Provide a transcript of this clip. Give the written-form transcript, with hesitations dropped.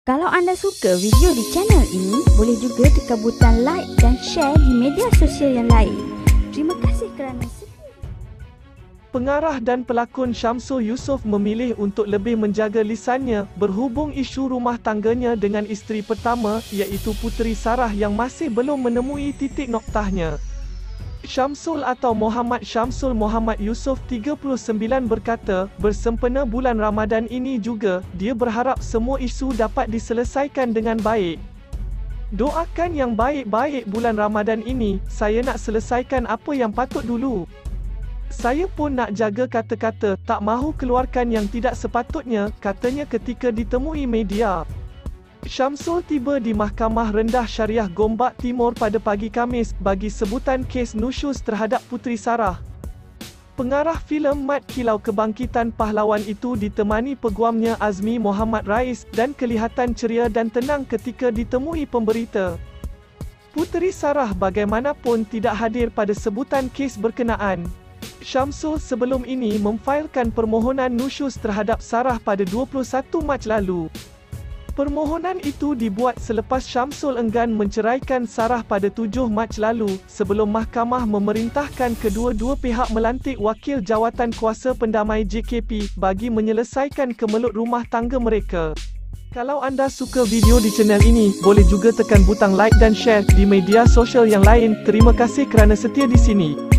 Kalau anda suka video di channel ini, boleh juga tekan butang like dan share di media sosial yang lain. Terima kasih kerana setia. Pengarah dan pelakon Syamsul Yusof memilih untuk lebih menjaga lisannya berhubung isu rumah tangganya dengan isteri pertama iaitu Puteri Sarah yang masih belum menemui titik noktahnya. Syamsul atau Muhammad Syamsul Muhammad Yusof 39 berkata, bersempena bulan Ramadan ini juga, dia berharap semua isu dapat diselesaikan dengan baik. Doakan yang baik-baik bulan Ramadan ini, saya nak selesaikan apa yang patut dulu. Saya pun nak jaga kata-kata, tak mahu keluarkan yang tidak sepatutnya, katanya ketika ditemui media. Syamsul tiba di Mahkamah Rendah Syariah Gombak Timur pada pagi Khamis bagi sebutan kes nusyuz terhadap Puteri Sarah. Pengarah filem Mat Kilau Kebangkitan Pahlawan itu ditemani peguamnya Azmi Muhammad Rais dan kelihatan ceria dan tenang ketika ditemui pemberita. Puteri Sarah bagaimanapun tidak hadir pada sebutan kes berkenaan. Syamsul sebelum ini memfailkan permohonan nusyuz terhadap Sarah pada 21 Mac lalu. Permohonan itu dibuat selepas Syamsul enggan menceraikan Sarah pada 7 Mac lalu, sebelum mahkamah memerintahkan kedua-dua pihak melantik wakil jawatan kuasa pendamai JKP bagi menyelesaikan kemelut rumah tangga mereka. Kalau anda suka video di channel ini, boleh juga tekan butang like dan share di media sosial yang lain. Terima kasih kerana setia di sini.